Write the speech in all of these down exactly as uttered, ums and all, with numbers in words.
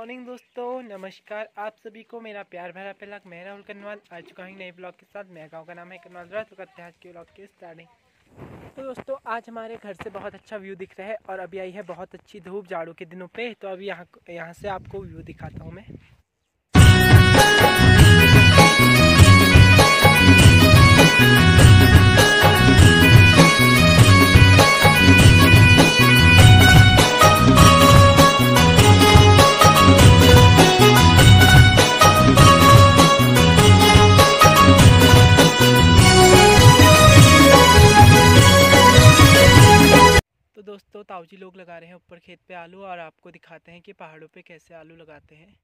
Morning दोस्तों, नमस्कार आप सभी को। मेरा प्यार भरा पहला मैं राहुल कनवाल आ चुका हूँ नए ब्लॉग के साथ। मेरे गांव का नाम है कनवाल। तो करते हैं आज के ब्लॉग की स्टार्टिंग। तो दोस्तों आज हमारे घर से बहुत अच्छा व्यू दिख रहा है और अभी आई है बहुत अच्छी धूप जाड़ों के दिनों पे। तो अभी यहाँ यहाँ से आपको व्यू दिखाता हूँ मैं। तो दोस्तों ताऊजी लोग लगा रहे हैं ऊपर खेत पे आलू, और आपको दिखाते हैं कि पहाड़ों पे कैसे आलू लगाते हैं।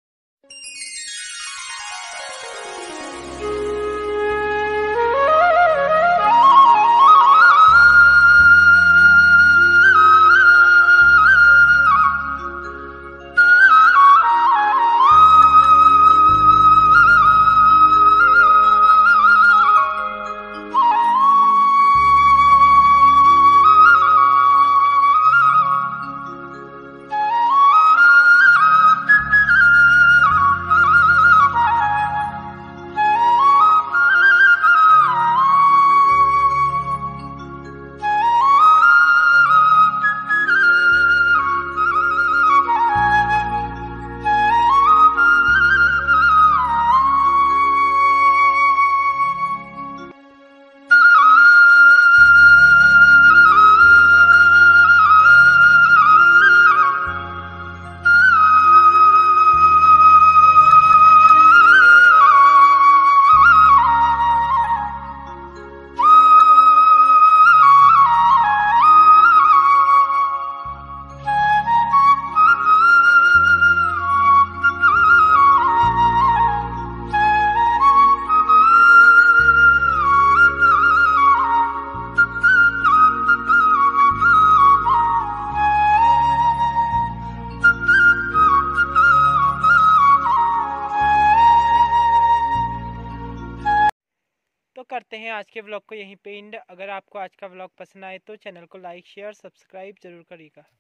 तो करते हैं आज के व्लॉग को यहीं पे एंड। अगर आपको आज का व्लॉग पसंद आए तो चैनल को लाइक शेयर सब्सक्राइब जरूर करिएगा।